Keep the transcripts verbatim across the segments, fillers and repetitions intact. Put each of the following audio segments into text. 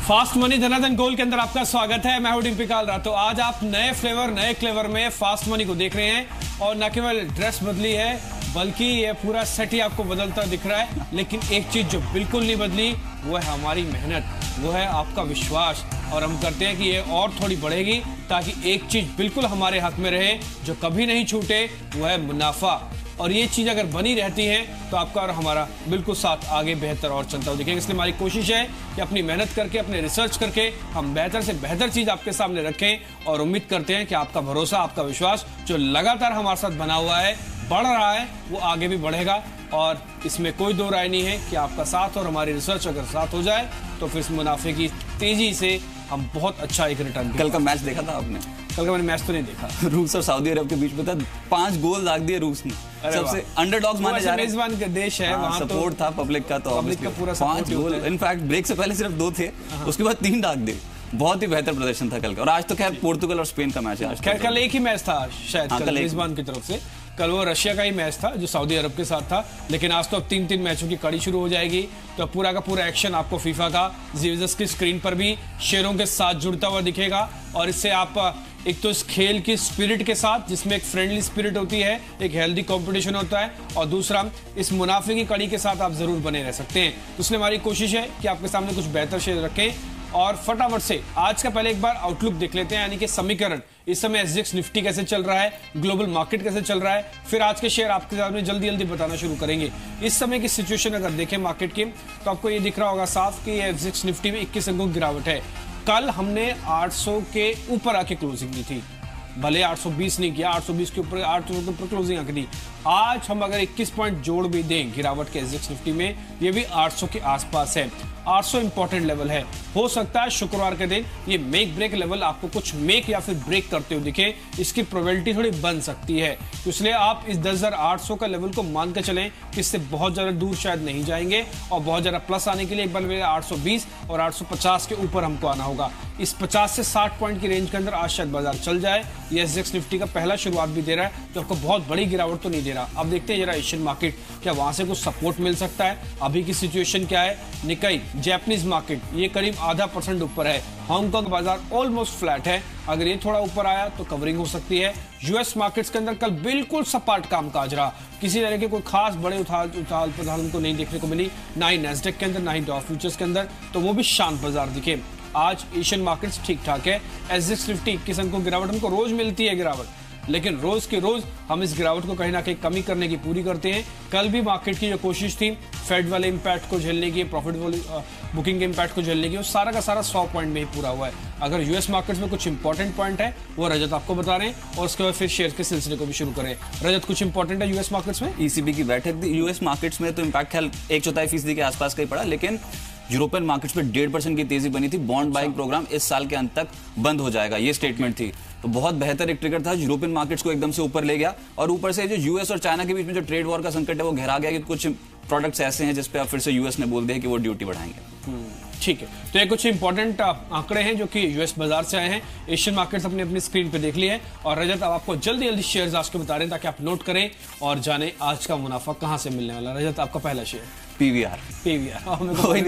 Fast money धनाधन गोल के अंदर आपका स्वागत है। मैं हूं डिम्पी कालरा। तो आज आप नए फ्लेवर नए क्लेवर में फास्ट मनी को देख रहे हैं और न केवल ड्रेस बदली है बल्कि ये पूरा सेट ही आपको बदलता दिख रहा है। लेकिन एक चीज जो बिल्कुल नहीं बदली वो है हमारी मेहनत, वो है आपका विश्वास। और हम करते हैं कि ये और थोड़ी बढ़ेगी ताकि एक चीज बिल्कुल हमारे हक में रहे जो कभी नहीं छूटे, वो है मुनाफा। और ये चीज अगर बनी रहती है तो आपका और हमारा बिल्कुल साथ आगे बेहतर और चलता हुआ दिखेगा। इसलिए हमारी कोशिश है कि अपनी मेहनत करके अपने रिसर्च करके हम बेहतर से बेहतर चीज आपके सामने रखें और उम्मीद करते हैं कि आपका भरोसा आपका विश्वास जो लगातार हमारे साथ बना हुआ है बढ़ रहा है वो आगे भी बढ़ेगा। और इसमें कोई दो राय नहीं है कि आपका साथ और हमारी रिसर्च अगर साथ हो जाए तो फिर इस मुनाफे की तेजी से हम बहुत अच्छा एक रिटर्न। कल का मैच देखा था आपने? कल का मैंने मैच तो नहीं देखा। रूस और सऊदी अरब के बीच में था, पांच गोल दाग दिए रूस ने। सबसे अंडरडॉग्स माने जा रहे हैं। मेजबान का देश है, वहां सपोर्ट था पब्लिक का, तो पब्लिक का पूरा पांच गोल। इनफैक्ट ब्रेक से पहले सिर्फ दो थे, उसके बाद तीन दाग दिए। बहुत ही बेहतर प्रदर्शन था कल का। और आज तो खैर पोर्तुगल और स्पेन का मैच है। खैर कल एक ही मैच था शायद कल मेजबान की तरफ से। कल वो रशिया का ही मैच था जो सऊदी अरब के साथ था। लेकिन आज तो अब तीन तीन मैचों की कड़ी शुरू हो जाएगी। तो पूरा का पूरा एक्शन आपको फीफा का ज़ी बिजनेस की स्क्रीन पर भी शेयरों के साथ जुड़ता हुआ दिखेगा। और इससे आप एक तो इस खेल की स्पिरिट के साथ जिसमें एक फ्रेंडली स्पिरिट होती है, एक हेल्दी कंपटीशन होता है, और दूसरा इस मुनाफे की कड़ी के साथ आप जरूर बने रह सकते हैं। तो इसलिए हमारी कोशिश है कि आपके सामने कुछ बेहतर शेयर रखें। और फटाफट से आज का पहले एक बार आउटलुक देख लेते हैं, यानी कि समीकरण। इस समय सेंसेक्स निफ्टी कैसे चल रहा है, ग्लोबल मार्केट कैसे चल रहा है, फिर आज के शेयर आपके सामने जल्दी जल्दी बताना शुरू करेंगे। इस समय की सिचुएशन अगर देखें मार्केट की तो आपको ये दिख रहा होगा साफ कि सेंसेक्स निफ्टी में इक्कीस अंकों की गिरावट है। कल हमने आठ सौ के ऊपर आके क्लोजिंग की थी, भले आठ सौ बीस नहीं किया, आठ सौ बीस के ऊपर आठ सौ के ऊपर क्लोजिंग आंकी थी। आज हम अगर इक्कीस पॉइंट जोड़ भी दें गिरावट के सेंसेक्स निफ्टी में, ये भी आठ सौ के आसपास है। आठ सौ इंपॉर्टेंट लेवल है। हो सकता है शुक्रवार के दिन ये मेक ब्रेक लेवल आपको कुछ मेक या फिर ब्रेक करते हुए दिखे, इसकी प्रोबेबिलिटी थोड़ी बन सकती है। तो इसलिए आप इस दस हजार आठ सौ का लेवल को मान के चलें कि इससे बहुत ज्यादा दूर शायद नहीं जाएंगे। और बहुत ज्यादा प्लस आने के लिए एक बार आठ सौ बीस और आठ सौ पचास के ऊपर हमको आना होगा। इस पचास से साठ पॉइंट की रेंज के अंदर आज शायद बाजार चल जाए। ये सेंसेक्स निफ्टी का पहला शुरुआत भी दे रहा है जो आपको बहुत बड़ी गिरावट तो नहीं दे रहा। अब देखते हैं जरा एशियन मार्केट, क्या वहां से कुछ सपोर्ट मिल सकता है। अभी की सिचुएशन क्या है? निकाई जापानीज मार्केट ये करीब आधा परसेंट ऊपर है। हांगकांग बाजार ऑलमोस्ट फ्लैट है। अगर ये थोड़ा ऊपर आया तो कवरिंग हो सकती है। यूएस मार्केट्स के अंदर कल बिल्कुल सपाट कामकाज रहा, किसी तरह के कोई खास बड़े उछाल उछाल पछाल को नहीं देखने को मिली, ना ही नैस्डैक के अंदर ना ही डॉ फ्यूचर्स के अंदर, तो वो भी शांत बाजार दिखे। आज एशियन मार्केट्स ठीक ठाक है। सेंसेक्स निफ्टी इक्कीस अंकों गिरावट हमको रोज मिलती है गिरावट, लेकिन रोज के रोज हम इस गिरावट को कहीं ना कहीं कमी करने की पूरी करते हैं। कल भी मार्केट की जो कोशिश थी फेड वाले इंपैक्ट को झेलने की, प्रॉफिट बुकिंग के इंपैक्ट को झेलने की, वो सारा का सारा सौ पॉइंट में ही पूरा हुआ है। अगर यूएस मार्केट्स में कुछ इंपॉर्टेंट पॉइंट है वो रजत आपको बता रहे हैं और उसके बाद फिर शेयर के सिलसिले को भी शुरू करें। रजत, कुछ इंपॉर्टेंट है यूएस मार्केट्स में? ईसीबी की बैठक थी यूएस मार्केट्स में, तो इम्पैक्ट ख्याल एक चौथाई फीसदी के आसपास का ही पड़ा। लेकिन यूरोपियन मार्केट्स में डेढ़ परसेंट की तेजी बनी थी। बॉन्ड बाइंग प्रोग्राम इस साल के अंत तक बंद हो जाएगा, ये स्टेटमेंट थी। तो बहुत बेहतर एक ट्रिगर था, यूरोपियन मार्केट्स को एकदम से ऊपर ले गया। और ऊपर से जो यूएस और चाइना के बीच में जो ट्रेड वॉर का संकट है वो गहरा गया कि कुछ प्रोडक्ट्स ऐसे हैं जिस पे अब फिर से यूएस ने बोल दिया कि वो ड्यूटी बढ़ाएंगे। ठीक है, तो ये कुछ इंपॉर्टेंट आंकड़े हैं जो कि यूएस बाजार से आए हैं। एशियन मार्केट्स अपनी अपनी स्क्रीन पे देख लिए हैं और रजत अब आपको जल्दी जल्दी शेयर्स आज के बता रहे हैं ताकि आप नोट करें और जाने आज का मुनाफा कहां से मिलने वाला। रजत, आपका पहला शेयर पीवीआर। पीवीआर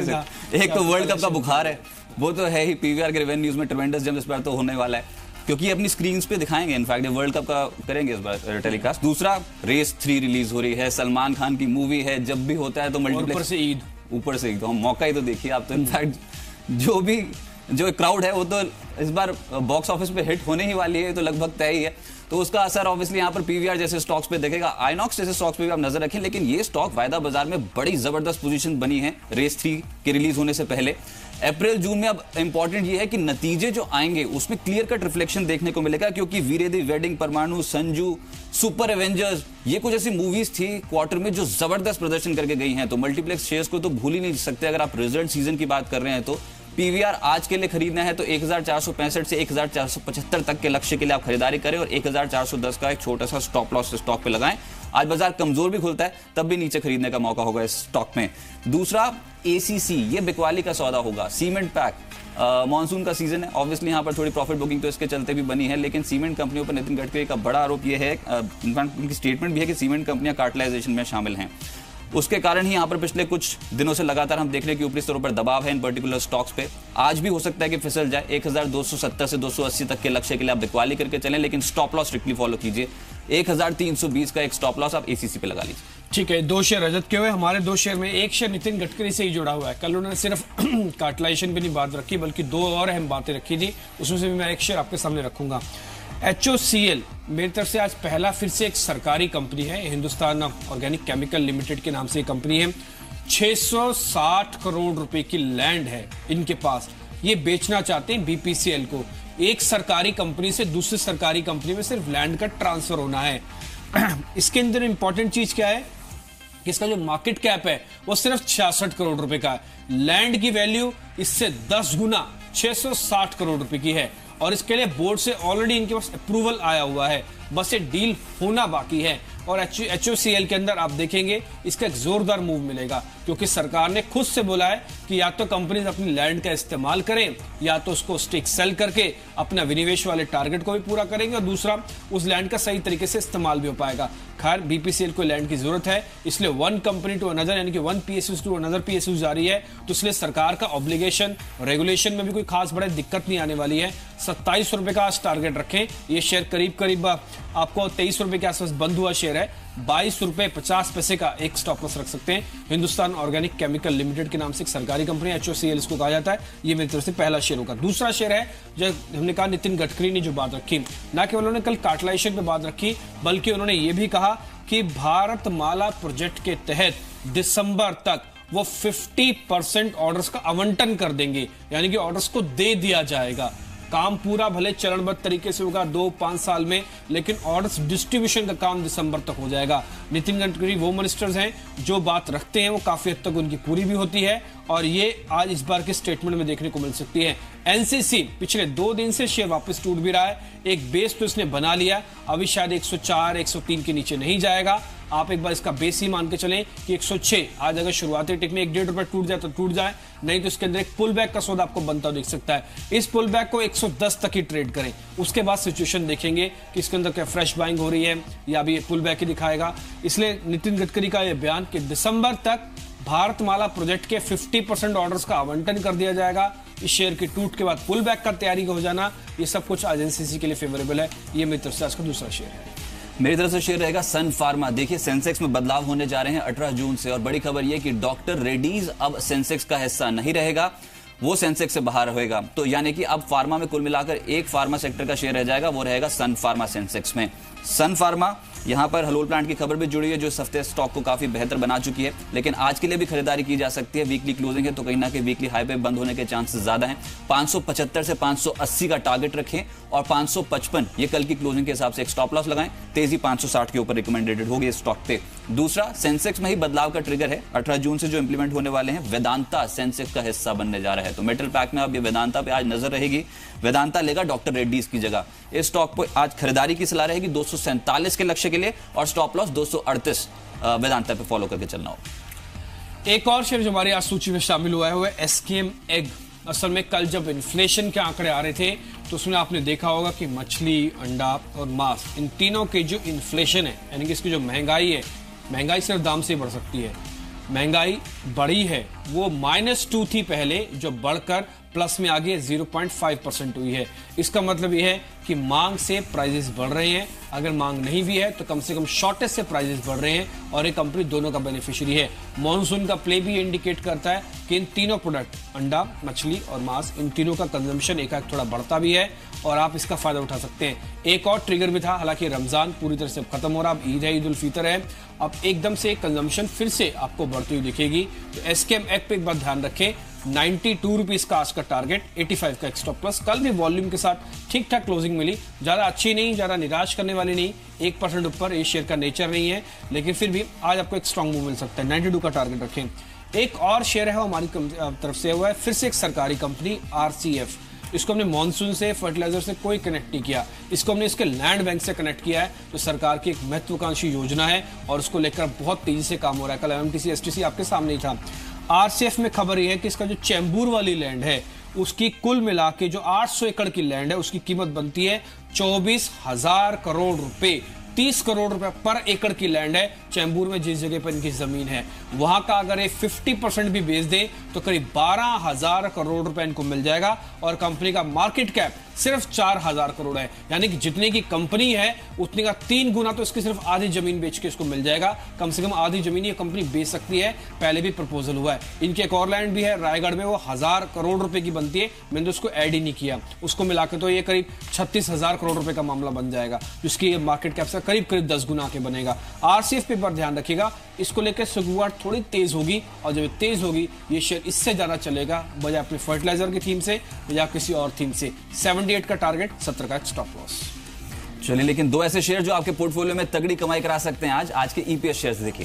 एक तो वर्ल्ड कप का बुखार है, वो तो है ही। पीवीआर के रेवेन्यूज में ट्रेमेंडस जंप इस बार तो होने वाला है क्योंकि अपनी स्क्रीन्स पे दिखाएंगे। इनफैक्ट वर्ल्ड कप का करेंगे इस बार टेलीकास्ट। दूसरा, रेस थ्री रिलीज हो रही है, सलमान खान की मूवी है। जब भी होता है तो मल्टीप्लेक्स, ऊपर से ईद, ऊपर से एकदम मौका ही तो देखिए आप। तो इनफैक्ट जो भी जो क्राउड है वो तो इस बार बॉक्स ऑफिस पे हिट होने ही वाली है, तो लगभग तय ही है। तो उसका असर ऑब्वियसली यहाँ पर पीवीआर जैसे स्टॉक्स पे देखेगा। आइनॉक्स जैसे स्टॉक्स पे भी आप नजर रखें, लेकिन ये स्टॉक वायदा बाजार में बड़ी जबरदस्त पोजीशन बनी है रेस थ्री के रिलीज होने से पहले। अप्रैल जून में अब इंपॉर्टेंट ये है कि नतीजे जो आएंगे उसमें क्लियर कट रिफ्लेक्शन देखने को मिलेगा, क्योंकि वीरे दी वेडिंग, परमाणु, संजू, सुपर एवेंजर्स, ये कुछ ऐसी मूवीज थी क्वार्टर में जो जबरदस्त प्रदर्शन करके गई हैं। तो मल्टीप्लेक्स शेयर्स को तो भूल ही नहीं सकते अगर आप रिजल्ट सीजन की बात कर रहे हैं। तो पीवीआर आज के लिए खरीदना है तो एक हजार चार सौ पैंसठ से एक हजार चार सौ पचहत्तर तक के लक्ष्य के लिए आप खरीदारी करें और एक हजार चार सौ दस का एक छोटा सा स्टॉप लॉस स्टॉक पे लगाएं। आज बाजार कमजोर भी खुलता है तब भी नीचे खरीदने का मौका होगा इस स्टॉक में। दूसरा, एसीसी, ये बिकवाली का सौदा होगा। सीमेंट पैक, मॉनसून का सीजन है, ऑब्वियसली यहाँ पर थोड़ी प्रॉफिट बुकिंग तो इसके चलते भी बनी है, लेकिन सीमेंट कंपनियों पर नितिन गडकरी का बड़ा आरोप यह है, इनफैक्ट उनकी स्टेटमेंट भी है कि सीमेंट कंपनियां कार्टलाइजेशन में शामिल हैं। उसके कारण ही यहाँ पर पिछले कुछ दिनों से लगातार हम देख रहे हैं कि ऊपरी स्तरों पर दबाव है इन पर्टिकुलर स्टॉक्स पे। आज भी हो सकता है कि फिसल जाए। एक हज़ार दो सौ सत्तर से दो सौ अस्सी तक के लक्ष्य के लिए आप बिकवाली करके चलें, लेकिन स्टॉप लॉस स्ट्रिक्टली फॉलो कीजिए। एक हज़ार तीन सौ बीस का एक स्टॉप लॉस आप एसीसी पे लगा लीजिए। ठीक है, दो शेयर रजत के हुए। हमारे दो शेयर में एक शेयर नितिन गडकरी से ही जुड़ा हुआ है। कल उन्होंने सिर्फ कार्टलाइजेशन पे नहीं बात रखी, बल्कि दो और अहम बातें रखी थी, उसमें से भी मैं एक शेयर आपके सामने रखूंगा। एच ओ सी एल मेरी तरफ से आज पहला फिर से एक सरकारी कंपनी है, हिंदुस्तान ऑर्गेनिक केमिकल लिमिटेड के नाम से कंपनी है। छह सौ साठ करोड़ रुपए की लैंड है इनके पास, ये बेचना चाहते हैं बी पी सी एल को। एक सरकारी कंपनी से दूसरी सरकारी कंपनी में सिर्फ लैंड का ट्रांसफर होना है। इसके अंदर इंपॉर्टेंट चीज क्या है कि इसका जो मार्केट कैप है वो सिर्फ छियासठ करोड़ रुपए का है। लैंड की वैल्यू इससे दस गुना छह सौ साठ करोड़ रुपए की है, और इसके लिए बोर्ड से ऑलरेडी इनके पास अप्रूवल आया हुआ है, बस ये डील होना बाकी है। और एच ओ सी एल के अंदर आप देखेंगे इसका एक जोरदार मूव मिलेगा, क्योंकि सरकार ने खुद से बोला है कि या तो कंपनीज अपनी लैंड का इस्तेमाल करें, या तो उसको स्टेक सेल करके अपना विनिवेश वाले टारगेट को भी पूरा करेंगे, और दूसरा उस लैंड का सही तरीके से इस्तेमाल भी हो पाएगा। खैर बी पी सी एल को लैंड की जरूरत है, इसलिए वन कंपनी टू अनदर, यानी कि one P S U to another P S U जारी है, तो इसलिए सरकार का ऑब्लिगेशन रेगुलेशन में भी कोई खास बड़े दिक्कत नहीं आने वाली है। सत्ताईस रुपए का आज टारगेट रखें। ये शेयर करीब करीब आपको तेईस रुपए के आसपास बंद हुआ शेयर है। बाईस रुपए पचास पैसे का एक स्टॉप लॉस रख सकते हैं। हिंदुस्तान ऑर्गेनिक केमिकल लिमिटेड के नाम से एक सरकारी company H O C L इसको कहा जाता है। ये मेरी तरफ से पहला शेयर होगा। दूसरा शेयर है जो हमने कहा नितिन गडकरी ने जो बात रखी, ना केवल उन्होंने कल कार्टलाइजेशन पे बात रखी, बल्कि उन्होंने ये भी कहा कि भारत माला प्रोजेक्ट के तहत दिसंबर तक वो पचास परसेंट ऑर्डर्स का आवंटन कर देंगे, यानी कि ऑर्डर्स को दे दिया जाएगा। काम पूरा भले चरणबद्ध तरीके से होगा दो पांच साल में, लेकिन ऑर्डर्स डिस्ट्रीब्यूशन का काम दिसंबर तक हो जाएगा। नितिन गडकरी वो मिनिस्टर्स हैं जो बात रखते हैं वो काफी हद तक उनकी पूरी भी होती है, और ये आज इस बार के स्टेटमेंट में देखने को मिल सकती है। एन सी सी पिछले दो दिन से शेयर वापस टूट भी रहा है, एक बेस तो इसने बना लिया, अभी शायद एक सौ चार एक सौ तीन के नीचे नहीं जाएगा। आप एक बार इसका बेस ही मान के चलें कि एक सौ छह, आज अगर शुरुआती टिक में एक डेढ़ रुपए टूट जाए तो टूट जाए, नहीं तो इसके अंदर एक पुल बैक का सौदा आपको बनता दिख सकता है। इस पुल बैक को एक सौ दस तक ही ट्रेड करें, उसके बाद सिचुएशन देखेंगे कि इसके अंदर क्या फ्रेश बाइंग हो रही है या अभी पुल बैक ही दिखाएगा। इसलिए नितिन गडकरी का यह बयान कि दिसंबर तक भारतमाला प्रोजेक्ट के पचास परसेंट ऑर्डर्स का आवंटन कर दिया जाएगा, इस शेयर के टूट के बाद पुल बैक का तैयारी हो जाना, ये सब कुछ आज एन सी सी के लिए फेवरेबल है। ये मेरी तरफ से आज का दूसरा शेयर है। मेरी तरफ से शेयर रहेगा सन फार्मा। देखिए सेंसेक्स में बदलाव होने जा रहे हैं अठारह जून से, और बड़ी खबर यह कि डॉक्टर रेड्डीज अब सेंसेक्स का हिस्सा नहीं रहेगा, वो सेंसेक्स से बाहर होएगा। तो यानी कि अब फार्मा में कुल मिलाकर एक फार्मा सेक्टर का शेयर रह जाएगा, वो रहेगा सन फार्मा सेंसेक्स में। सन फार्मा यहां पर हलोल प्लांट की खबर भी जुड़ी है जो इस हफ्ते स्टॉक को काफी बेहतर बना चुकी है, लेकिन आज के लिए भी खरीदारी की जा सकती है। वीकली क्लोजिंग है तो कहीं ना कहीं वीकली हाई पे बंद होने के चांसेस ज्यादा हैं। पांच सौ पचहत्तर से पांच सौ अस्सी का टारगेट रखें, और पांच सौ पचपन ये कल की क्लोजिंग के हिसाब से एक स्टॉप लॉस लगाएं। तेजी पांच सौ साठ के ऊपर रिकमेंडेड होगी इस स्टॉक पे। दूसरा, सेंसेक्स में ही बदलाव का ट्रिगर है, अठारह जून से जो इंप्लीमेंट होने वाले हैं। वेदांता सेंसेक्स का हिस्सा बनने जा रहा है, तो मेटल पैक में अब ये वेदांता पे आज नजर रहेगी। वेदांता लेगा डॉक्टर रेड्डीज की जगह। इस स्टॉक पर आज खरीदारी की सलाह रहेगी दो सौ सैंतालीस के लक्ष्य के लिए, और स्टॉप लॉस दो सौ अड़तीस वेदांता पे फॉलो करके चलना होगा। एक और शेयर जो हमारी आज सूची में शामिल हुआ है वो है एस के एम एग। असल में कल जब इन्फ्लेशन के आंकड़े आ रहे थे तो उसमें आपने देखा होगा कि मछली, अंडा और मांस, इन तीनों के जो इन्फ्लेशन है, यानी कि इसकी जो महंगाई है, महंगाई सिर्फ दाम से बढ़ सकती है, महंगाई बढ़ी है, वो माइनस टू थी पहले, जो बढ़कर प्लस में आगे ज़ीरो पॉइंट फाइव परसेंट हुई है। इसका मतलब यह है कि मांग से प्राइजेस बढ़ रहे हैं, अगर मांग नहीं भी है तो कम से कम शॉर्टेज से प्राइजेस बढ़ रहे हैं, और एक कंपनी दोनों का बेनिफिशियरी है। मॉनसून का प्ले भी इंडिकेट करता है कि इन तीनों प्रोडक्ट, अंडा, मछली और मांस, इन तीनों का कंजम्पशन एक थोड़ा बढ़ता भी है, और आप इसका फायदा उठा सकते हैं। एक और ट्रिगर भी था, हालांकि रमजान पूरी तरह से खत्म हो रहा, अब ईद है, ईद उल फितर है, अब एकदम से कंजम्पशन फिर से आपको बढ़ती हुई दिखेगी। तो एस के एम एग पे एक बात ध्यान रखें, नाइन्टी टू रुपीज का आज का टारगेट, पचासी का एक स्टॉप प्लस। कल भी वॉल्यूम के साथ ठीक ठाक क्लोजिंग मिली, ज्यादा अच्छी नहीं, ज्यादा निराश करने वाली नहीं, एक परसेंट ऊपर, ये शेयर का नेचर नहीं है, लेकिन फिर भी आज आपको एक स्ट्रॉन्ग मूव मिल सकता है। नाइन्टी टू का टारगेट रखें। एक और शेयर है वो हमारी तरफ से हुआ है, फिर से एक सरकारी कंपनी आर सी एफ। इसको हमने मॉनसून से, फर्टिलाइजर से कोई कनेक्ट नहीं किया, इसको हमने इसके लैंड बैंक से कनेक्ट किया है, जो सरकार की एक महत्वाकांक्षी योजना है, और उसको लेकर बहुत तेजी से काम हो रहा है। कल M M T C S T C आपके सामने ही था। आर सी एफ में खबर यह है कि इसका जो चैम्बूर वाली लैंड है, उसकी कुल मिला के जो आठ सौ एकड़ की लैंड है, उसकी कीमत बनती है चौबीस हजार करोड़ रुपए। तीस करोड़ रुपए पर एकड़ की लैंड है चैम्बूर में, जिस जगह पर इनकी जमीन है वहां का अगर ये पचास परसेंट भी बेच दे तो करीब बारह हजार करोड़ रुपए इनको मिल जाएगा। और कंपनी का मार्केट कैप सिर्फ चार हजार करोड़ है, यानी कि जितने की कंपनी है उतने का तीन गुना तो इसकी सिर्फ आधी जमीन बेच के इसको मिल जाएगा। कम से कम आधी जमीन ये कंपनी बेच सकती है, पहले भी प्रपोजल हुआ है। इनकी एक और लैंड भी है रायगढ़ में, वो हजार करोड़ रुपए की बनती है, मैंने तो उसको ऐड ही नहीं किया, उसको मिलाकर तो ये करीब छत्तीस हजार करोड़ रुपए का मामला बन जाएगा, जिसकी मार्केट कैप से करीब करीब दस गुना के बनेगा। आरसीएफ पे पर ध्यान रखिएगा, इसको लेकर शुरुआत थोड़ी तेज होगी और जब तेज होगी ये शेयर इससे ज्यादा चलेगा, बजाय अपने फर्टिलाइजर की थीम से, बजाय किसी और थीम से। अठहत्तर का टारगेट, सत्तर का स्टॉप लॉस। चलिए, लेकिन दो ऐसे शेयर जो आपके पोर्टफोलियो में तगड़ी कमाई करा सकते हैं आज आज के ईपीएस शेयर्स देखिए।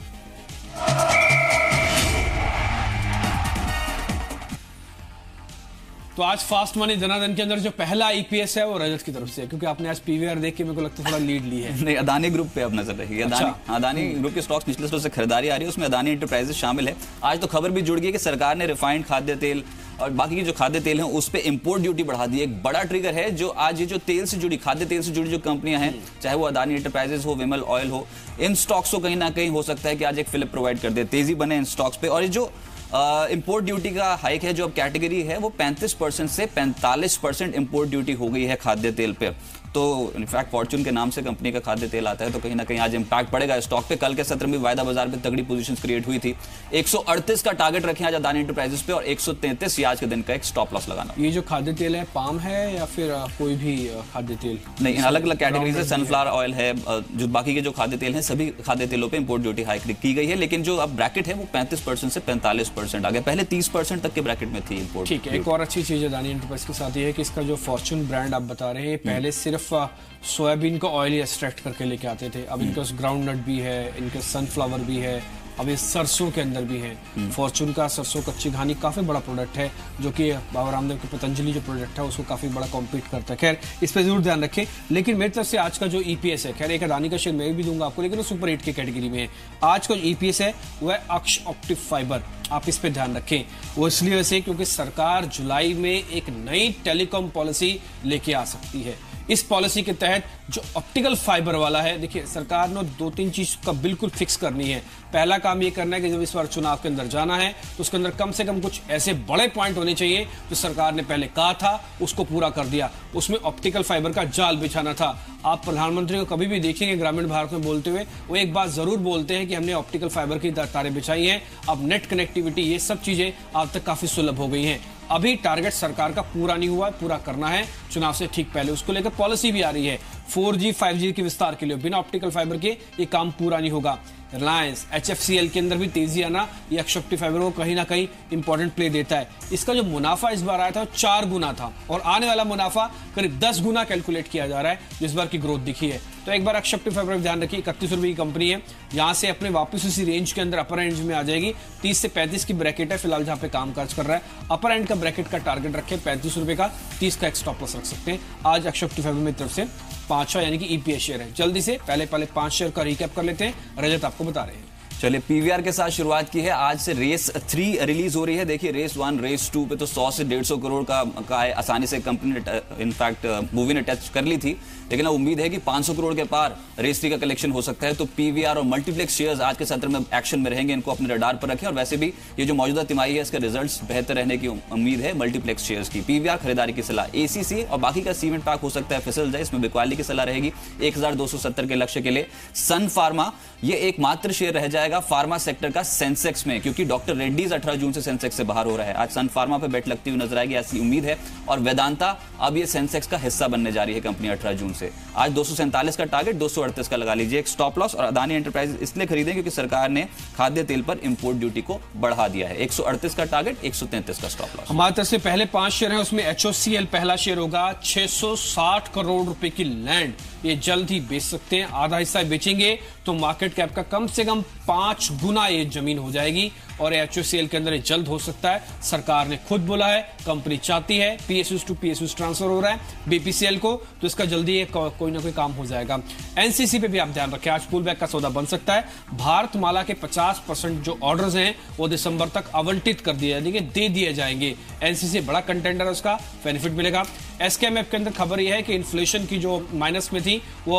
तो आज फास्ट मनी जनार्दन के अंदर जो पहला ईपीएस है वो रजत की तरफ से है, क्योंकि आपने आज पीवीआर देख के मेरे को लगता है थोड़ा लीड ली है। नहीं, अदानी ग्रुप पे अब नजर रही है। अदानी अच्छा। अदानी ग्रुप के स्टॉक्स निचले स्तर से खरीदारी आ रही है, उसमें अदानी एंटरप्राइजेस शामिल है। आज तो खबर भी जुड़ गई कि सरकार ने रिफाइंड खाद्य तेल और बाकी की जो खाद्य तेल हैं उस पे इंपोर्ट ड्यूटी बढ़ा दी है। एक बड़ा ट्रिगर है जो आज ये जो तेल से जुड़ी खाद्य तेल से जुड़ी जो कंपनियां हैं, चाहे वो अदानी एंटरप्राइजेस हो, विमल ऑयल हो, इन स्टॉक्स को कहीं ना कहीं हो सकता है कि आज एक फिलिप प्रोवाइड कर दे, तेजी बने इन स्टॉक्स पे। और ये जो इंपोर्ट ड्यूटी का हाइक है, जो अब कैटेगरी है, वो पैंतीस परसेंट से पैंतालीस परसेंट इंपोर्ट ड्यूटी हो गई है खाद्य तेल पे। तो इनफैक्ट फॉर्च्यून के नाम से कंपनी का खाद्य तेल आता है, तो कहीं ना कहीं आज इंपैक्ट पड़ेगा स्टॉक पे। कल के सत्र में वायदा बाजार पे तगड़ी पोजीशंस क्रिएट हुई थी। एक सौ अड़तीस का टारगेट रखें आज अदानी एंटरप्राइजेस पे और एक सौ तैंतीस आज के दिन का एक स्टॉप लॉस लगाना। ये जो खाद्य तेल है पाम है या फिर कोई भी खाद्य तेल? नहीं, अलग अलग कैटेगरीज है। सनफ्लावर ऑयल है, जो बाकी के जो खाद्य तेल हैं सभी खाद्य तेलों पे इंपोर्ट ड्यूटी हाइक की गई है, लेकिन जो अब ब्रैकेट है वो पैंतीस परसेंट से पैंतालीस परसेंट आ गया, पहले तीस परसेंट तक के ब्रैकेट में थी इंपोर्ट। ठीक है, एक और अच्छी चीज अदानी एंटरप्राइज के साथ ये है कि इसका जो फॉर्च्यून ब्रांड आप बता रहे हैं, पहले सिर्फ सोयाबीन का ऑयल ही एक्सट्रैक्ट करके लेके आते थे, अब इनके ग्राउंड नट भी है, इनके सनफ्लावर भी है, अब ये सरसों के अंदर भी है। फॉर्च्यून का सरसों कच्ची घानी काफी बड़ा प्रोडक्ट है, जो कि बाबा रामदेव के पतंजलि जो प्रोडक्ट है उसको काफी बड़ा कॉम्पीट करता है। खैर, इस पर जरूर ध्यान रखें। लेकिन मेरी तरफ से आज का जो ईपीएस है, खैर एक अदानी का शेयर मैं भी दूंगा आपको, लेकिन वो सुपर एट की कैटेगरी में है। आज का जो ईपीएस है वो है अक्ष ऑप्टिक फाइबर, आप इस पे ध्यान रखें। वो इसलिए वैसे क्योंकि सरकार जुलाई में एक नई टेलीकॉम पॉलिसी लेके आ सकती है। इस पॉलिसी के तहत जो ऑप्टिकल फाइबर वाला है, देखिए सरकार ने दो तीन चीज का बिल्कुल फिक्स करनी है। पहला काम ये करना है कि जब इस बार चुनाव के अंदर जाना है तो उसके अंदर कम से कम कुछ ऐसे बड़े पॉइंट होने चाहिए जो सरकार ने पहले कहा था उसको पूरा कर दिया। उसमें ऑप्टिकल फाइबर का जाल बिछाना था। आप प्रधानमंत्री को कभी भी देखेंगे ग्रामीण भारत में बोलते हुए, वो एक बात जरूर बोलते हैं कि हमने ऑप्टिकल फाइबर की तारें बिछाई हैं, अब नेट कनेक्टिविटी, ये सब चीजें आज तक काफी सुलभ हो गई हैं। अभी टारगेट सरकार का पूरा नहीं हुआ, पूरा करना है चुनाव से ठीक पहले। उसको लेकर पॉलिसी भी आ रही है, फोर जी फाइव जी के विस्तार के लिए बिना ऑप्टिकल फाइबर के ये काम पूरा नहीं होगा। रिलायंस, एचएफसीएल के अंदर भी तेजी आना, ये अक्ष ऑप्टिक फाइबर को कहीं ना कहीं इंपॉर्टेंट प्ले देता है। इसका जो मुनाफा इस बार आया था वो चार गुना था और आने वाला मुनाफा करीब दस गुना कैलकुलेट किया जा रहा है, जिस बार की ग्रोथ दिखी है। तो एक बार अक्ष ऑप्टिक फाइबर पर ध्यान रखिए, इकतीस रुपए की कंपनी है, यहाँ से अपने वापस उसी रेंज के अंदर अपर रेंज में आ जाएगी। तीस से पैंतीस की ब्रैकेट है फिलहाल जहां पे काम काज कर रहा है। अपर एंड का ब्रैकेट का टारगेट रखे पैंतीस रुपए का, तीस का एक स्टॉप लॉस रख सकते हैं। आज अक्ष ऑप्टिक फाइबर में तरफ से पांचवा यानी कि ईपीएस शेयर है। जल्दी से पहले पहले पांच शेयर का रिकैप कर लेते हैं, रजत आपको बता रहे हैं। चलिए, पीवीआर के साथ शुरुआत की है। आज से रेस थ्री रिलीज हो रही है। देखिए, रेस वन, रेस टू पे तो सौ से डेढ़ सौ करोड़ का, का आसानी से कंपनी ने इनफैक्ट मूवी ने टच कर ली थी, लेकिन अब उम्मीद है कि पाँच सौ करोड़ के पार रेस थ्री का कलेक्शन हो सकता है। तो पीवीआर और मल्टीप्लेक्स शेयर्स आज के सत्र में एक्शन में रहेंगे, इनको अपने रडार पर रखें। और वैसे भी ये जो मौजूदा तिमाही है इसके रिजल्ट्स बेहतर रहने की उम्मीद है मल्टीप्लेक्स शेयर्स की। पीवीआर खरीदारी की सलाह, एसीसी और बाकी का सीमेंट पैक हो सकता है फिसल जाए, इसमें बिकवाली की सलाह रहेगी एक हजार दो सौ सत्तर के लक्ष्य के लिए। सन फार्मा ये एकमात्र शेयर रह जाएगा फार्मा सेक्टर का सेंसेक्स में, क्योंकि डॉक्टर रेड्डीज अठारह जून से सेंसेक्स से बाहर हो रहा है। आज सन फार्मा पे बेट लगती हुई नजर आएगी, ऐसी उम्मीद है। और वेदांता अब ये सेंसेक्स का हिस्सा बनने जा रही है कंपनी अठारह जून से। आज दो सौ सैंतालीस का टारगेट, दो सौ अड़तीस का लगा लीजिए एक स्टॉप लॉस। और अदानी एंटरप्राइज इसलिए खरीदें क्योंकि सरकार ने खाद्य तेल पर इंपोर्ट ड्यूटी को बढ़ा दिया है। एक सौ अड़तीस का टारगेट, एक सौ तैंतीस का स्टॉप लॉस। हमारी तरफ से पहले पांच शेयर है, उसमें एचओसीएल पहला शेयर होगा। छह सौ साठ करोड़ रुपए की लैंड ये जल्द ही बेच सकते हैं। आधा हिस्सा बेचेंगे तो मार्केट कैप का कम से कम पांच गुना ये जमीन हो जाएगी और एचओसीएल के अंदर ये जल्द हो सकता है। सरकार ने खुद बोला है, कंपनी चाहती है, पीएसयूज टू पीएसयूज ट्रांसफर हो रहा है बीपीसीएल को, तो इसका जल्दी को, कोई ना कोई काम हो जाएगा। एनसीसी पे भी आप ध्यान रखें, आज पुल बैक का सौदा बन सकता है। भारत माला के पचास परसेंट जो ऑर्डर्स हैं वो दिसंबर तक आवंटित कर दिए जाएंगे, दे दिए जाएंगे। एनसीसी बड़ा कंटेंडर है, उसका बेनिफिट मिलेगा। एसकेएमएफ के अंदर खबर यह है कि इन्फ्लेशन की जो माइनस में थी वो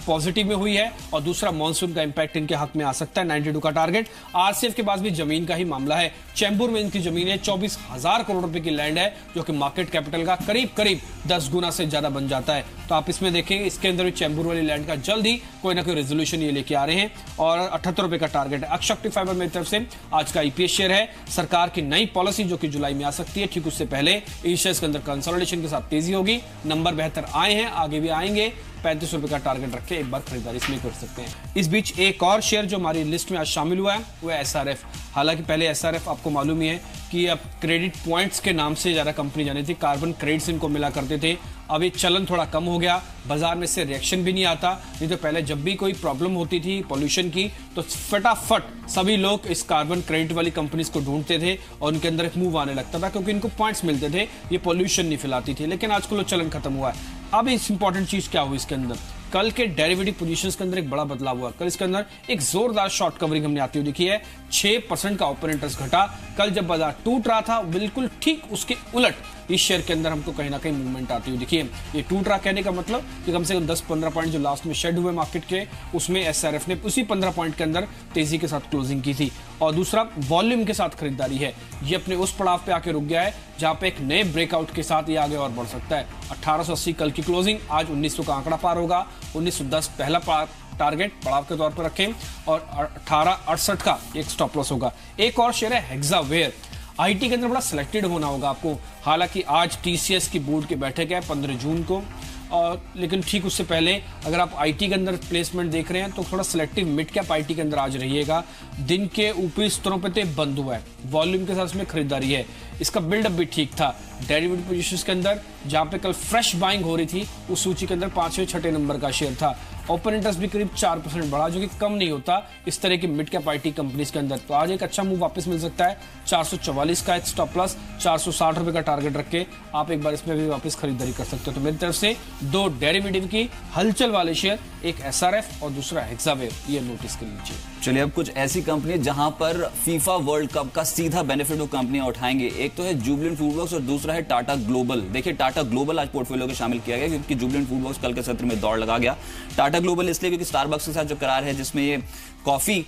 पॉजिटिव में हुई है और दूसरा मॉनसून का इंपैक्ट इनके हक में आ सकता है। बानवे का टारगेट। आरसीएफ के पास भी जमीन का ही मामला है। चेंबूर में इनकी जमीन है, चौबीस हजार करोड़ रुपए की लैंड है, जो कि मार्केट कैपिटल का करीब करीब दस गुना से ज्यादा बन जाता है। तो आप इसमें देखेंगे इसके अंदर भी चेंबूर वाली लैंड का जल्द ही कोई ना कोई रेजोल्यूशन ये लेके आ रहे हैं और अठहत्तर रुपए का टारगेट है। अक्षशक्ति फाइबर मेरी तरफ से आज का ईपीएस शेयर है। सरकार की नई पॉलिसी जो कि जुलाई में आ सकती है, ठीक उससे पहले इस शेयर के अंदर कंसोलिडेशन के साथ तेजी होगी। नंबर बेहतर आए हैं, आगे भी आएंगे। पैंतीस रुपए का टारगेट रख के एक बार खरीदारी इसमें कर सकते हैं। इस बीच एक और शेयर जो हमारी लिस्ट में आज शामिल हुआ है वो है एसआरएफ। हालांकि पहले एसआरएफ आपको मालूम ही है कि अब क्रेडिट पॉइंट्स के नाम से ज्यादा कंपनी जानी थी, कार्बन क्रेडिट्स इनको मिला करते थे। अब ये चलन थोड़ा कम हो गया, बाजार में से रिएक्शन भी नहीं आता। नहीं तो पहले जब भी कोई प्रॉब्लम होती थी पोल्यूशन की तो फटाफट सभी लोग इस कार्बन क्रेडिट वाली कंपनीज को ढूंढते थे और उनके अंदर एक मूव आने लगता था, क्योंकि इनको पॉइंट्स मिलते थे, ये पोल्यूशन नहीं फैलाती थी। लेकिन आजकल वो चलन खत्म हुआ है। अब इस इंपॉर्टेंट चीज क्या हुई इसके अंदर, कल के डेरिवेटिव पोजीशंस के अंदर एक बड़ा बदलाव हुआ। कल इसके अंदर एक जोरदार शॉर्ट कवरिंग हमने आती हुई देखी है। छह परसेंट का ओपन इंटरेस्ट घटा। कल जब बाजार टूट रहा था बिल्कुल ठीक उसके उलट इस शेयर के अंदर हमको कहीं ना कहीं मूवमेंट आती हुई दिखी है। ये टूट रहा कहने का मतलब कि कम से कम दस पंद्रह पॉइंट जो लास्ट में शेड हुए मार्केट के, उसमें एसआरएफ ने उसी पंद्रह पॉइंट के अंदर तेजी के साथ क्लोजिंग की थी। और दूसरा वॉल्यूम के साथ खरीदारी है। ये अपने उस पड़ाव पे आके रुक गया है जहां पे एक नए ब्रेकआउट के साथ ये आगे और बढ़ सकता है। अठारह सौ अस्सी कल की क्लोजिंग, आज उन्नीस सौ का आंकड़ा पार होगा। उन्नीस सौ दस पहला टारगेट पड़ाव के तौर पर रखें और अठारह अड़सठ का एक स्टॉप लॉस होगा। एक और शेयर है हेक्सावेयर। आईटी के अंदर बड़ा सिलेक्टेड होना होगा आपको। हालांकि आज टीसीएस की बोर्ड की बैठक है पंद्रह जून को, और लेकिन ठीक उससे पहले अगर आप आईटी के अंदर प्लेसमेंट देख रहे हैं तो थोड़ा सिलेक्टिव मिड कैप आईटी के अंदर आज रहिएगा। दिन के ऊपरी स्तरों पे तो बंद हुआ है, वॉल्यूम के साथ इसमें खरीदारी है। इसका बिल्डअप भी ठीक था। डेरिवेटिव पोजीशंस के अंदर जहां पे कल फ्रेश बाइंग हो रही थी उस सूची के अंदर पांचवें छठे नंबर का शेयर था। ओपन इंटरेस्ट भी करीब चार परसेंट बढ़ा, जो कि कम नहीं होता इस तरह की मिड कैप आईटी कंपनीज के अंदर। तो आज एक अच्छा मूव वापस मिल सकता है। चार सौ चौवालीस का एक स्टॉप प्लस, चार सौ साठ रुपए का टारगेट रख के आप एक बार इसमें भी वापस खरीदारी कर सकते हो। तो मेरी तरफ से दो डेरिवेटिव की हलचल वाले शेयर, एक एसआरएफ और दूसरा हेक्सावेयर, ये नोटिस कर लीजिए। चलिए अब कुछ ऐसी कंपनी जहां पर फीफा वर्ल्ड कप का सीधा बेनिफिट वो कंपनियां उठाएंगे। एक तो है जुबिलेंट फूडवर्क्स और दूसरा है टाटा ग्लोबल। देखिए टाटा ग्लोबल आज पोर्टफोलियो में शामिल किया गया क्योंकि जुबिलेंट फूडवर्क्स कल के सत्र में दौड़ लगा गया। टाटा ग्लोबल इसलिए क्योंकि स्टारबक्स के साथ जो करार है जिसमें ये कॉफी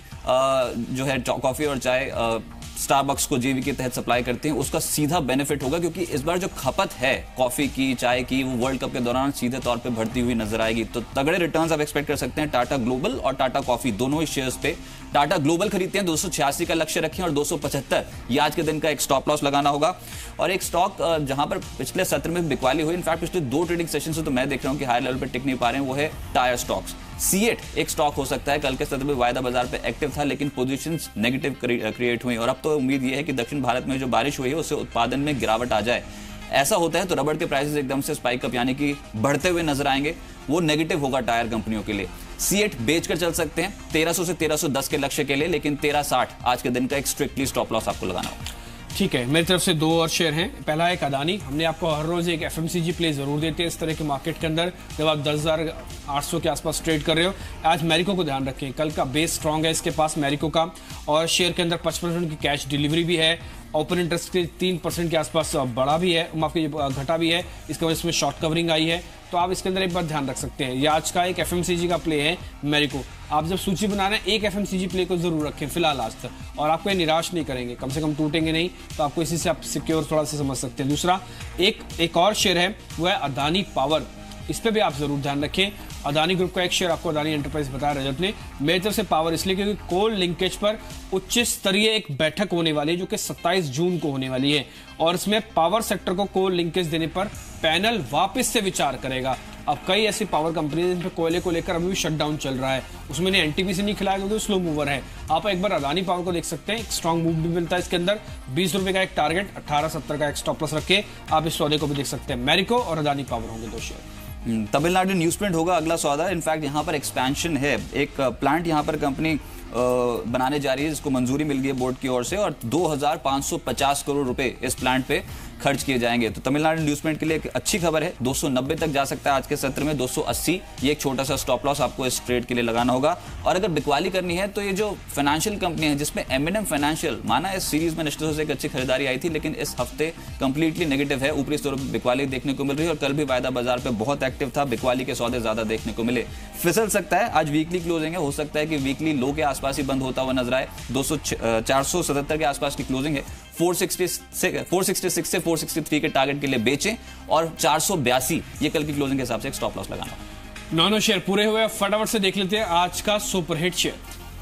जो है कॉफी और चाय स्टारबक्स को जेवी के तहत सप्लाई करते हैं, उसका सीधा बेनिफिट होगा क्योंकि इस बार जो खपत है कॉफी की चाय की वो वर्ल्ड कप के दौरान सीधे तौर पे बढ़ती हुई नजर आएगी। तो तगड़े रिटर्न्स आप एक्सपेक्ट कर सकते हैं टाटा ग्लोबल और टाटा कॉफी दोनों ही शेयर्स पे। टाटा ग्लोबल खरीदते हैं दो सौ छियासी का लक्ष्य रखें और दो सौ पचहत्तर ये आज के दिन का एक स्टॉप लॉस लगाना होगा। और एक स्टॉक जहां पर पिछले सत्र में बिकवाली हुई, इनफैक्ट पिछले दो ट्रेडिंग सेशन से तो मैं देख रहा हूं कि हाई लेवल पे टिक नहीं पा रहे हैं, वो है टायर स्टॉक्स। सीएट एक स्टॉक हो सकता है, कल के सत्र में वायदा बाजार पे एक्टिव था लेकिन पोजीशंस नेगेटिव क्रिएट हुई और अब तो उम्मीद ये है कि दक्षिण भारत में जो बारिश हुई है उससे उत्पादन में गिरावट आ जाए। ऐसा होता है तो रबड़ के प्राइसेस एकदम से स्पाइक अप यानी कि बढ़ते हुए नजर आएंगे, वो नेगेटिव होगा टायर कंपनियों के लिए। सीएट बेचकर चल सकते हैं तेरह सौ से तेरह सौ दस के लक्ष्य के लिए, लेकिन तेरह साठ आज के दिन का एक स्ट्रिक्टली स्टॉप लॉस आपको लगाना होगा। ठीक है, मेरी तरफ से दो और शेयर हैं। पहला है अदानी। हमने आपको हर रोज एक एफएमसीजी प्ले जरूर देते हैं इस तरह के मार्केट के अंदर जब आप दस हजार आठ सौ के आसपास ट्रेड कर रहे हो। आज मैरिको को ध्यान रखें, कल का बेस स्ट्रांग है इसके पास मैरिको का, और शेयर के अंदर पचपन परसेंट की कैश डिलीवरी भी है। ओपन इंटरेस्ट के तीन परसेंट के आसपास बढ़ा भी है, माफ कीजिए घटा भी है, इसके वजह से शॉर्ट कवरिंग आई है। तो आप इसके अंदर एक बार ध्यान रख सकते हैं। ये आज का एक एफएमसीजी का प्ले है मैरिको। आप जब सूची बना रहे हैं एक एफएमसीजी प्ले को जरूर रखें फिलहाल आज तक, और आपको ये निराश नहीं करेंगे, कम से कम टूटेंगे नहीं। तो आपको इसी से आप सिक्योर थोड़ा सा समझ सकते हैं। दूसरा एक एक और शेयर है वो है अदानी पावर। इस पे भी आप जरूर ध्यान रखें। अदानी ग्रुप का एक शेयर आपको अदानी एंटरप्राइज बताया रजत ने। मेरी तरफ से पावर इसलिए क्योंकि कोल लिंकेज पर उच्च स्तरीय एक बैठक होने वाली है जो कि सत्ताईस जून को होने वाली है, और इसमें पावर सेक्टर को कोल लिंकेज देने पर पैनल वापस से विचार करेगा। अब कई ऐसी पावर कंपनी है जिनपे कोयले को लेकर अभी भी शटडाउन चल रहा है, उसमें ने एनटीपीसी नहीं खिलाया क्योंकि स्लो मूवर है। आप एक बार अदानी पावर को देख सकते हैं, एक स्ट्रॉन्ग मूव भी मिलता है इसके अंदर। बीस रुपए का एक टारगेट, अठारह सत्तर का एक स्टॉप लॉस रखे आप इस सौदे को भी देख सकते हैं। मैरिको और अदानी पावर होंगे दो शेयर। तमिलनाडु न्यूज प्रिंट होगा अगला सौदा। इनफैक्ट यहाँ पर एक्सपेंशन है, एक प्लांट यहाँ पर कंपनी बनाने जा रही है जिसको मंजूरी मिल गई है बोर्ड की ओर से, और दो हज़ार पाँच सौ पचास करोड़ रुपए इस प्लांट पे खर्च किए जाएंगे। तो तमिलनाडु इन्वेस्टमेंट के लिए एक अच्छी खबर है, दो सौ नब्बे तक जा सकता है आज के सत्र में, दो सौ अस्सी ये एक छोटा सा स्टॉप लॉस आपको इस ट्रेड के लिए लगाना होगा। और अगर बिकवाली करनी है तो ये जो फाइनेंशियल कंपनी है जिसमें एम एन एम फाइनेंशियल, माना इस सीरीज में निश्चित से एक अच्छी खरीदारी आई थी, लेकिन इस हफ्ते कंप्लीटली नेगेटिव है, ऊपरी स्तर पर बिकवाली देखने को मिल रही है। और कल भी वायदा बाजार पे बहुत एक्टिव था, बिकवाली के सौदे ज्यादा देखने को मिले, फिसल सकता है। आज वीकली क्लोजिंग है, हो सकता है कि वीकली लो के आसपास ही बंद होता हुआ नजर आए। दो सौ चार सौ सतहत्तर के आसपास की क्लोजिंग है। चार सौ छियासठ से चार सौ तिरसठ के टारगेट के लिए बेचें और चार सौ बयासी ये कल की क्लोजिंग के हिसाब से एक स्टॉप लॉस लगाना। नौ शेयर पूरे हुए, फटाफट से देख लेते हैं आज का सुपरहिट शेयर।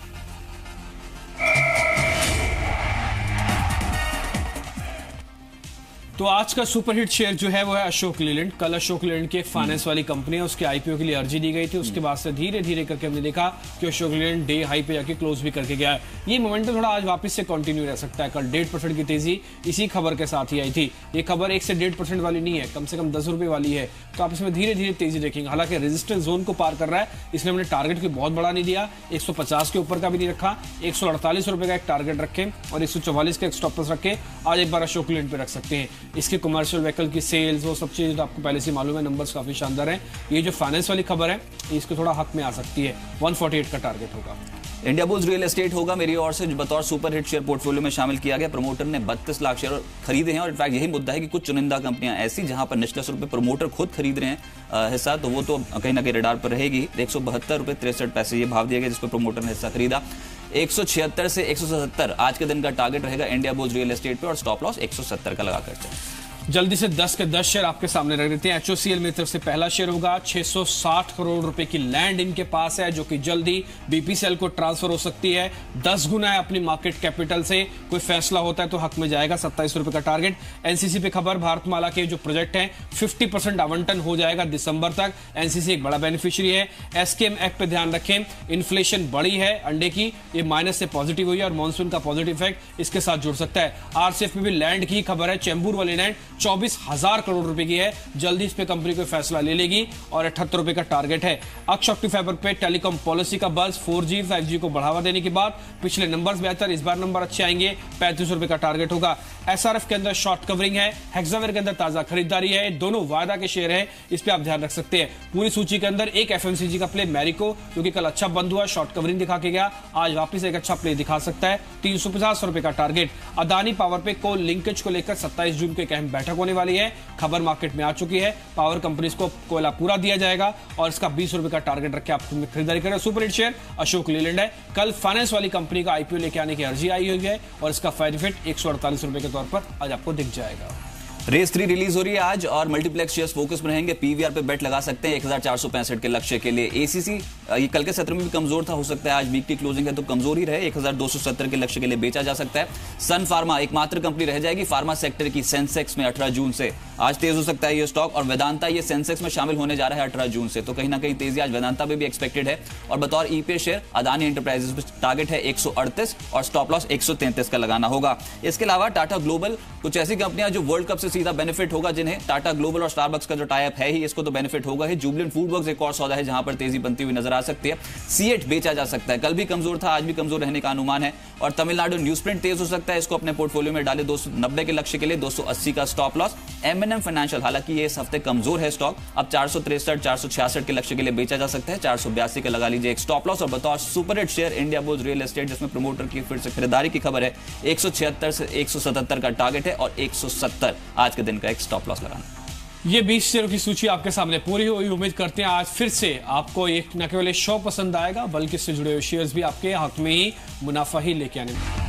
तो आज का सुपरहिट शेयर जो है वो है अशोक लीलैंड। कल अशोक लीलैंड के फाइनेंस वाली कंपनी है, उसके आईपीओ के लिए अर्जी दी गई थी। उसके बाद से धीरे धीरे करके हमने देखा कि अशोक लीलैंड डे हाई पे जाके क्लोज भी करके गया है। ये मोमेंटम थोड़ा आज वापस से कंटिन्यू रह सकता है। कल डेढ़ परसेंट की तेजी इसी खबर के साथ ही आई थी। ये खबर एक से डेढ़ परसेंट वाली नहीं है, कम से कम दस रुपए वाली है। तो आप इसमें धीरे धीरे तेजी देखेंगे। हालांकि रेजिस्टेंस जोन को पार कर रहा है, इसलिए हमने टारगेट को बहुत बड़ा नहीं दिया, एक सौ पचास के ऊपर का भी नहीं रखा। एक सौ अड़तालीस रुपए का एक टारगेट रखे और एक सौ चौवालीस का एक स्टॉप लॉस रखे। आज एक बार अशोक लीलैंड पे रख सकते हैं। इसके कमर्शियल व्हीकल की सेल्स, वो सब चीज तो आपको पहले से मालूम है, नंबर्स काफी शानदार हैं। ये जो फाइनेंस वाली खबर है इसको थोड़ा हक में आ सकती है। एक सौ अड़तालीस का टारगेट होगा। इंडिया बुल्स रियल एस्टेट होगा मेरी ओर से, जो बतौर सुपर हिट शेयर पोर्टफोलियो में शामिल किया गया। प्रमोटर ने बत्तीस लाख शेयर खरीदे हैं और इनफैक्ट यही मुद्दा है कि कुछ चुनिंदा कंपनियां ऐसी जहां पर निचले स्तर पर प्रमोटर खुद खरीद रहे हैं हिस्सा, तो वो तो कहीं ना कहीं रडार पर रहेगी। एक सौ बहत्तर रुपए तिरसठ पैसे ये भाव दिया गया जिस पर प्रमोटर ने हिस्सा खरीदा। एक सौ छिहत्तर से एक सौ सतहत्तर आज के दिन का टारगेट रहेगा इंडिया बुल्स रियल एस्टेट पे और स्टॉप लॉस एक सौ सत्तर का लगा करते हैं। जल्दी से दस के दस शेयर आपके सामने रख देते हैं। एचओसीएल में तरफ से पहला शेयर होगा। छह सौ साठ करोड़ रुपए की लैंड इनके पास है जो कि जल्दी बीपीसीएल को ट्रांसफर हो सकती है। दस गुना है अपनी मार्केट कैपिटल से। कोई फैसला होता है तो हक में जाएगा। सत्ताईस रुपए का टारगेट। एनसीसी पे खबर, भारतमाला के जो प्रोजेक्ट हैं पचास परसेंट आवंटन हो जाएगा दिसंबर तक। एनसीसी एक बड़ा बेनिफिशियरी है। एसकेएम एक्ट पे ध्यान रखें, इन्फ्लेशन बढ़ी है अंडे की, ये माइनस से पॉजिटिव हुई है और मानसून का पॉजिटिव इफेक्ट इसके साथ जुड़ सकता है। आरसीएफ में भी लैंड की खबर है। चेंबूर वाली लैंड चौबीस हजार करोड़ रुपए की है, जल्दी इस पे कंपनी कोई फैसला ले लेगी और अठहत्तर रुपए का टारगेट है। अक्ष ऑप्टिफाइबर पे टेलीकॉम पॉलिसी का बज, फोर जी फाइव जी को बढ़ावा देने के बाद पिछले नंबर्स बेहतर, इस बार नंबर अच्छे आएंगे। पैंतीस रुपए का टारगेट होगा। एसआरएफ के अंदर शॉर्ट कवरिंग है, हेक्सावेयर के अंदर ताजा खरीदारी है, दोनों वायदा के शेयर है, इस पे आप ध्यान रख सकते हैं। पूरी सूची के अंदर एक एफएमसीजी का प्ले मैरिको, क्योंकि कल अच्छा बंद हुआ, शॉर्ट कवरिंग दिखा के गया, आज वापस एक अच्छा प्ले दिखा सकता है। तीन सौ पचास रुपए का टारगेट। अदानी पावर पे कोल लिंकेज को लेकर सत्ताईस जून को एक अहम बैठक होने वाली है। खबर मार्केट में आ चुकी है। पावर कंपनीज को कोयला पूरा दिया जाएगा और इसका बीस रुपए का टारगेट रख के आप खरीदारी करें। Super hit share Ashok Leyland है। कल फाइनेंस वाली कंपनी का आईपीओ लेके आने की अर्जी आई हुई है और इसका बेनिफिट एक सौ अड़तालीस रुपए के तौर पर आज आपको दिख जाएगा। रेस थ्री रिलीज हो रही है आज और मल्टीप्लेक्स शेयर्स फोकस में रहेंगे। पीवीआर पे बेट लगा सकते हैं एक हजार चार सौ पैंसठ के लक्ष्य के लिए। एसीसी ये कल के सत्र में भी कमजोर था, हो सकता है आज वीक की क्लोजिंग है तो कमजोर ही रहे, एक हजार दो सौ सत्तर के लक्ष्य के लिए बेचा जा सकता है। सन फार्मा एकमात्र कंपनी रह जाएगी फार्मा सेक्टर की सेंसेक्स में अठारह जून से, आज तेज हो सकता है ये स्टॉक। और वेदांता ये सेंसेक्स में शामिल होने जा रहा है अठारह जून से, तो कहीं ना कहीं तेजी आज वेदांता पे भी एक्सपेक्टेड है। और बतौर ईपीएस शेयर अदानी एंटरप्राइजेस पे टारगेट है एक सौ अड़तीस और स्टॉप लॉस एक सौ तैंतीस का लगाना होगा। इसके अलावा टाटा ग्लोबल, कुछ ऐसी कंपनियां जो वर्ल्ड कप से सीधा बेनिफिट होगा, जिन्हें टाटा ग्लोबल और स्टारबक्स का जो टाई अप है ही, इसको तो बेनिफिट होगा ही। जुबिलेंट फूडवर्क्स एक और सौदा है जहां पर तेजी बनती हुई नजर आ सकती है। सीएट बेचा जा सकता है, कल भी कमजोर था, आज भी कमजोर रहने का अनुमान है। और तमिलनाडु न्यूज़प्रिंट तेज हो सकता है, इसको अपने पोर्टफोलियो में डाले दो सौ नब्बे के लक्ष्य के लिए, दो सौ अस्सी का स्टॉप लॉस। एमएनएम फाइनेंशियल, हालांकि ये इस हफ्ते कमजोर है स्टॉक, अब चार सौ तिरसठ चार सौ छियासठ के लक्ष्य के लिए बेचा जा सकता है, चार सौ बयासी का लगा लीजिए एक स्टॉप लॉस। और बतौर super hit share Indiabulls real estate, जिसमें प्रमोटर की फिर से खरीदारी की खबर है, एक सौ छिहत्तर से एक सौ सतहत्तर का टारगेट है और एक सौ सत्तर आज के दिन का एक स्टॉप लॉस लगाना। ये बीस शेयरों की सूची आपके सामने पूरी हुई। उम्मीद करते हैं आज फिर से आपको एक न केवल शो पसंद आएगा बल्कि इससे जुड़े हुए शेयर्स भी आपके हक में ही मुनाफा ही लेके आने में